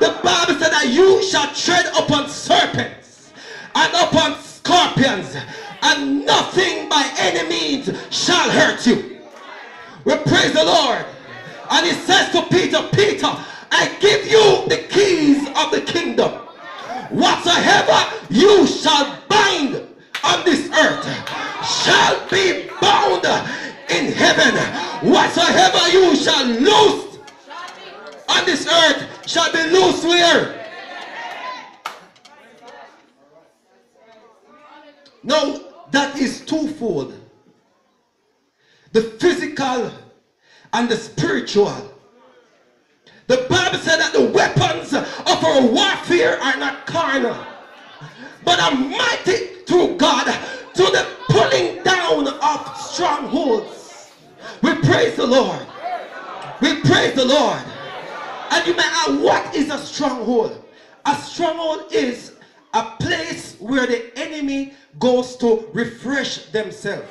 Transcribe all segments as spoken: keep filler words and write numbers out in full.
The Bible said that you shall tread upon serpents and upon scorpions, and nothing by any means shall hurt you. We praise the Lord. And he says to Peter, Peter, I give you the keys of the kingdom. Whatsoever you shall bind on this earth shall be bound in heaven. Whatsoever you shall loose on this earth shall be loose where? Now that is twofold. The physical and the spiritual. The Bible said that the weapons of our warfare are not carnal, but are mighty through God to the pulling down of strongholds. We praise the Lord. We praise the Lord. And you may ask, what is a stronghold? A stronghold is a place where the enemy goes to refresh themselves.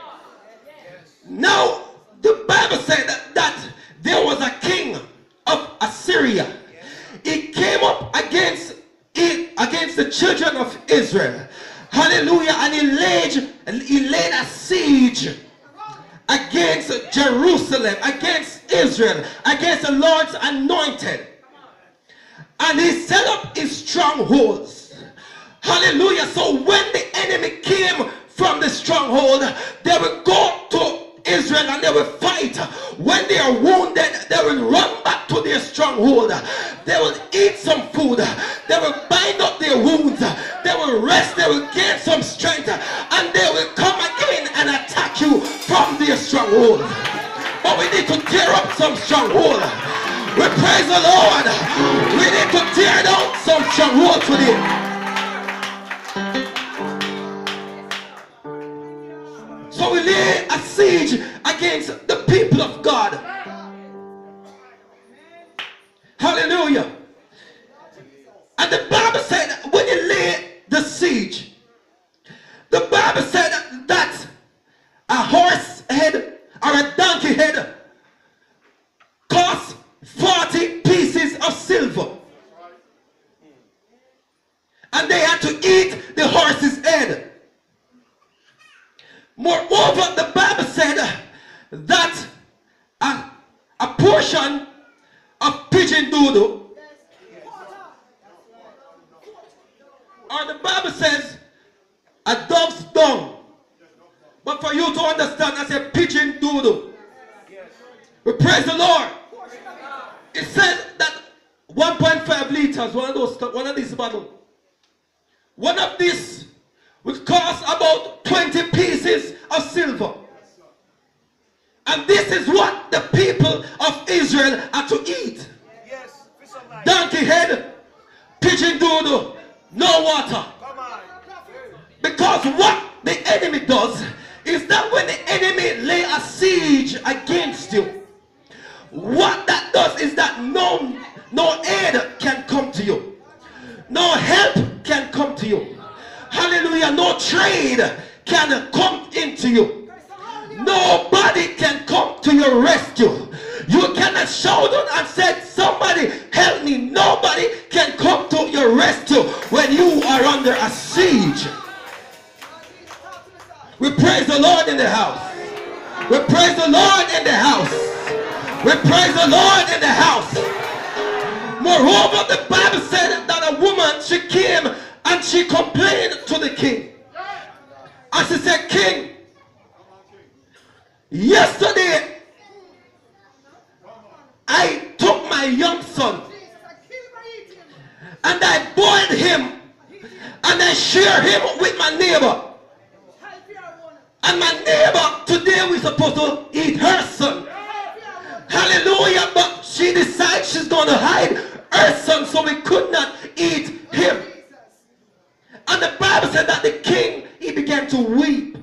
Now, the Bible said that, that there was a king of Assyria. He came up against it, against the children of Israel. Hallelujah. And he laid, he laid a siege against Jerusalem, against Israel, against the Lord's anointed. And he set up his strongholds. Hallelujah. So when the enemy came from the stronghold, they would go to Israel and they will fight. When they are wounded, they will run back to their stronghold. They will eat some food. They will bind up their wounds. They will rest. They will gain some strength, and they will come again and attack you from their stronghold. But we need to tear up some stronghold. We praise the Lord. We need to tear down some stronghold today. So we lay a siege against the people of God. Hallelujah. And the Bible said when you lay the siege, the Bible said that a horse head or a donkey head cost forty pieces of silver. And they had to eat the horse's head. Moreover, the Bible said that a, a portion of pigeon doodle, or the Bible says a dove's dung. But for you to understand, I said pigeon doodle. We praise the Lord. It says that one point five liters, one of those, one of these bottles, one of these would cost about twenty pieces of silver. And this is what the people of Israel are to eat. Yes, donkey head, pigeon doodle, no water. Because what the enemy does is that when the enemy lay a siege against you, what that does is that no, no aid can come to you. No help can come to you. Hallelujah. No trade can come into you. Nobody can come to your rescue. You cannot shout out and say, somebody help me. Nobody can come to your rescue when you are under a siege. We praise the Lord in the house. We praise the Lord in the house. We praise the Lord in the house. Moreover, the Bible said that a woman, she came and she complained to the king. And she said, King, yesterday I took my young son and I boiled him and I shared him with my neighbor. And my neighbor, today we're supposed to eat her son. Hallelujah. But she decides she's going to hide her son, so we could not eat him. And the Bible said that the king, he began to weep.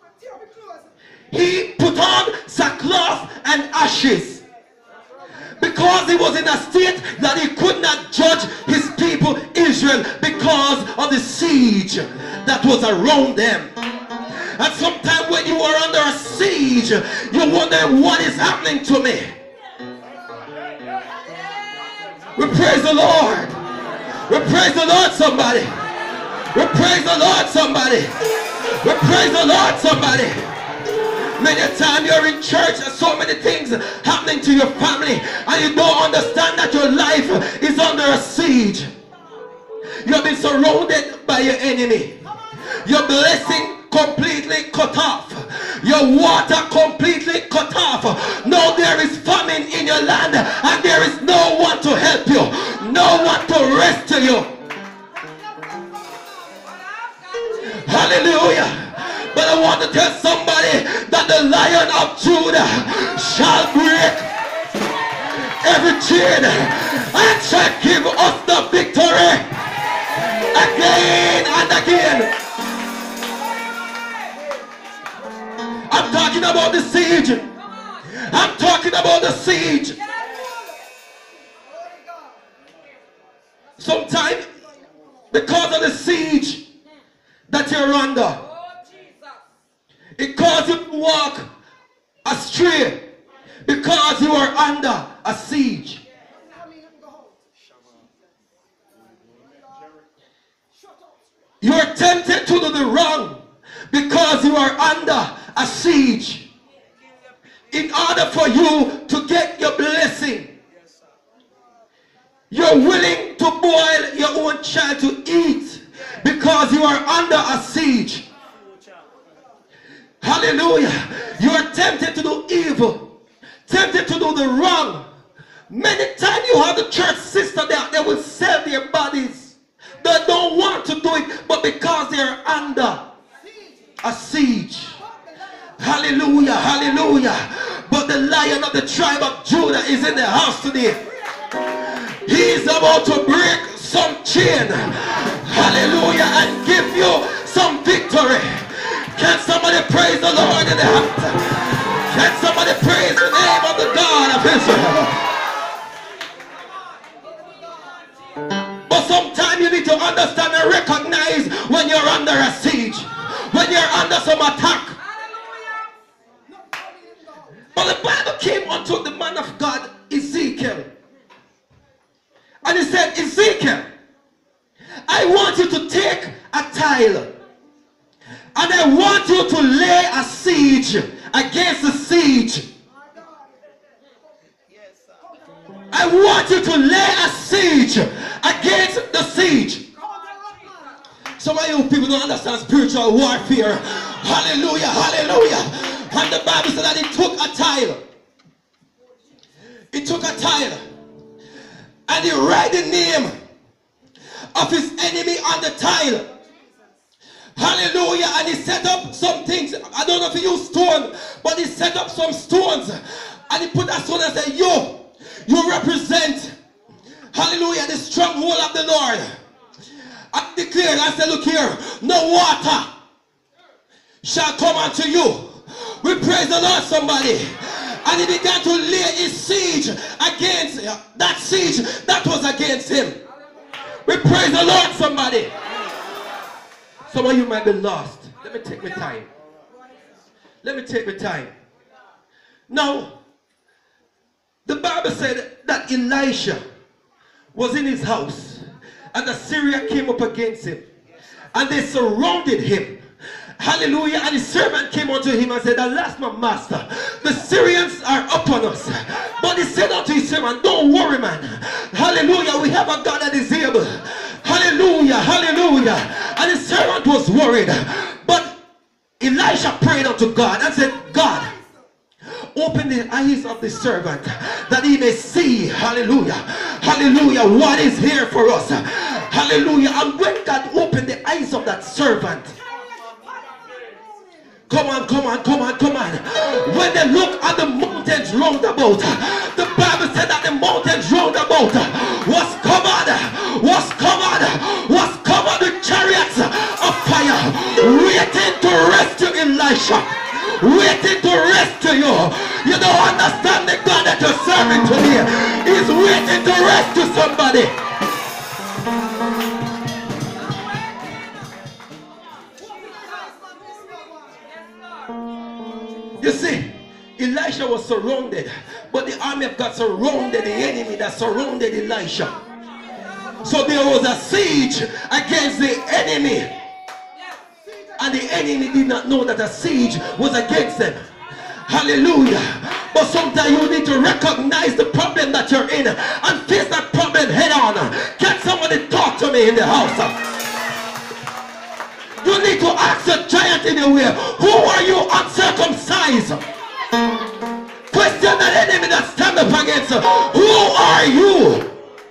He put on sackcloth and ashes because he was in a state that he could not judge his people Israel because of the siege that was around them. And sometimes when you are under a siege, you wonder what is happening to me. We praise the Lord. We praise the Lord, somebody. We praise the Lord, somebody. We praise the Lord, somebody. Many times you're in church and so many things happening to your family and you don't understand that your life is under a siege. You have been surrounded by your enemy. Your blessing completely cut off. Your water completely cut off. Now there is famine in your land and there is no one to help you. No one to rescue you. Hallelujah. But I want to tell somebody that the Lion of Judah shall break every chain and shall give us the victory again and again. I'm talking about the siege. I'm talking about the siege. Sometimes because of the siege that you're under, it causes you to walk astray because you are under a siege. You are tempted to do the wrong because you are under a siege. In order for you to get your blessing, you're willing to boil your own child to eat because you are under a siege. Hallelujah. You are tempted to do evil, tempted to do the wrong. Many times you have the church sister there, they will sell their bodies. They don't want to do it, but because they are under a siege. Hallelujah, hallelujah. But the Lion of the tribe of Judah is in the house today. He is about to break some chain. Hallelujah, and give you some victory. Can somebody praise the Lord in the house? Can somebody praise the name of the God of Israel? But sometimes you need to understand and recognize when you're under a siege, when you're under some attack. But the Bible came unto the man of God, Ezekiel. And he said, Ezekiel, I want you to take a tile. And I want you to lay a siege against the siege. I want you to lay a siege against the siege. Some of you people don't understand spiritual warfare. Hallelujah, hallelujah. And the Bible said that he took a tile. He took a tile. And he wrote the name of his enemy on the tile. Hallelujah. And he set up some things. I don't know if he used stone, but he set up some stones. And he put that stone and said, yo, you represent, hallelujah, the stronghold of the Lord. I declared, I said, look here, no water shall come unto you. We praise the Lord, somebody. And he began to lay his siege against that siege that was against him. We praise the Lord, somebody. Some of you might be lost. Let me take my time. Let me take my time. Now, the Bible said that Elisha was in his house and Assyria came up against him and they surrounded him. Hallelujah. And his servant came unto him and said, alas, my master, the Syrians are upon us. But he said unto his servant, don't worry, man. Hallelujah. We have a God that is able. Hallelujah. Hallelujah. And his servant was worried. But Elisha prayed unto God and said, God, open the eyes of the servant that he may see, hallelujah, hallelujah, what is here for us. Hallelujah. And when God opened the eyes of that servant, come on, come on, come on, come on. when they look at the mountains round about, the Bible said that the mountains round about was covered, was covered, was covered with chariots of fire, waiting to rescue Elisha, waiting to rescue you. You don't understand the God that you're serving today. He's waiting to rescue somebody. You see, Elisha was surrounded, But the army of God surrounded the enemy that surrounded Elisha. So there was a siege against the enemy. And the enemy did not know that a siege was against them. Hallelujah. But sometimes you need to recognize the problem that you're in and face that problem head on. Can somebody talk to me in the house? You need to ask the giant in your way, who are you uncircumcised? Question the enemy that stand up against you. Who are you?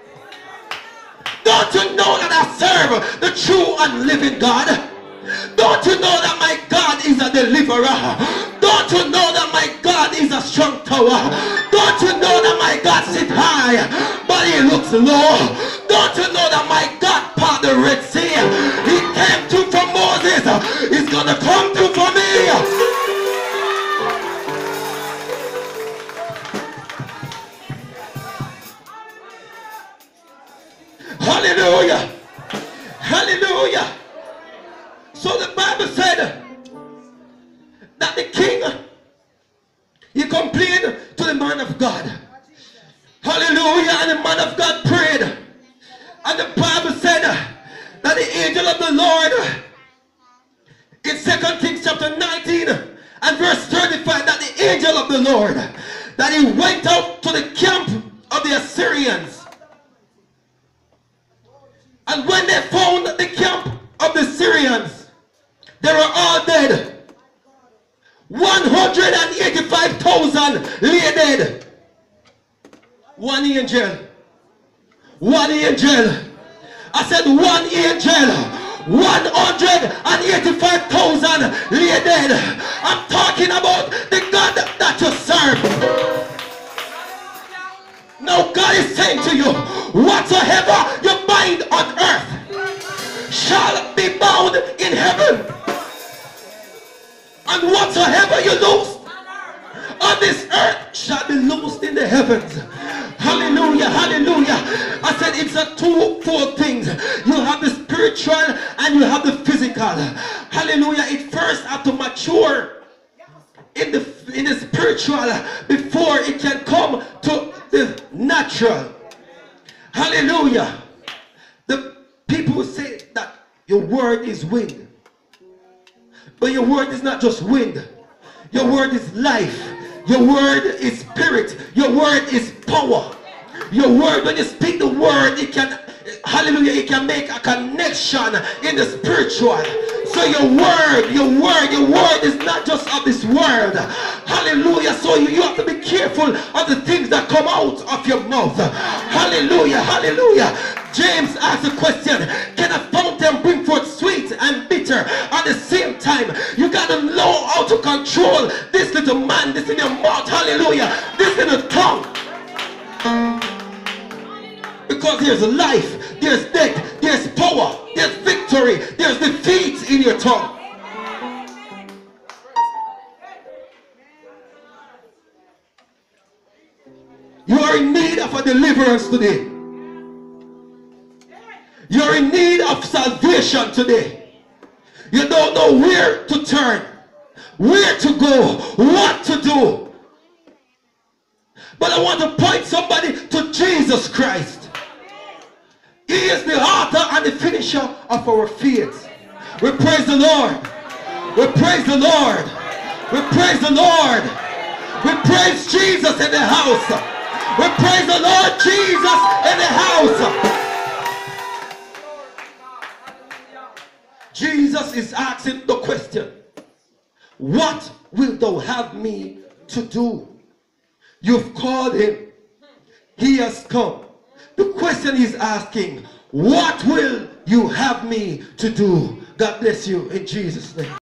Don't you know that I serve the true and living God? Don't you know that my God is a deliverer? Don't you know that my God is a strong tower? Don't you know that my God sits high but he looks low? Don't you know that my God part the Red Sea? He came through for Moses. He's gonna come through for me. Hallelujah. Hallelujah. So the Bible said that the king, he complained to the man of God. Hallelujah. And the man of God prayed. And the Bible said that the angel of the Lord, in Second Kings chapter nineteen and verse thirty-five, that the angel of the Lord, that he went out to the camp of the Assyrians. And when they found the camp of the Syrians, they were all dead. one hundred eighty-five thousand lay dead. One angel. One angel. I said one angel. one hundred eighty-five thousand lay dead. I'm talking about the God that you serve. Now God is saying to you, whatsoever you bind on earth shall be bound in heaven. And whatsoever you loose on this earth shall be loosed in the heavens. Hallelujah, hallelujah. I said it's a two-fold things. You have the spiritual and you have the physical. Hallelujah. It first has to mature in the in the spiritual before it can come to the natural. Hallelujah. The people say that your word is wind. But your word is not just wind. Your word is life. Your word is spirit. Your word is power. Your word, when you speak the word, it can, hallelujah, it can make a connection in the spiritual. So your word, your word, your word is not just of this world. Hallelujah. So you, you have to be careful of the things that come out of your mouth. Hallelujah, hallelujah. James asked a question, can a fountain bring forth sweet and bitter at the same time? You got to know how to control this little man, this in your mouth, hallelujah, this in the tongue. Because there's life, there's death, there's power, there's victory, there's defeat in your tongue. You are in need of a deliverance today. You're in need of salvation today. You don't know where to turn, where to go, what to do. But I want to point somebody to Jesus Christ. He is the author and the finisher of our faith. We praise the Lord. We praise the Lord. We praise the Lord. We praise Jesus in the house. We praise the Lord Jesus in the house. Jesus is asking the question, what will thou have me to do? You've called him. He has come. The question he's asking, what will you have me to do? God bless you in Jesus' name.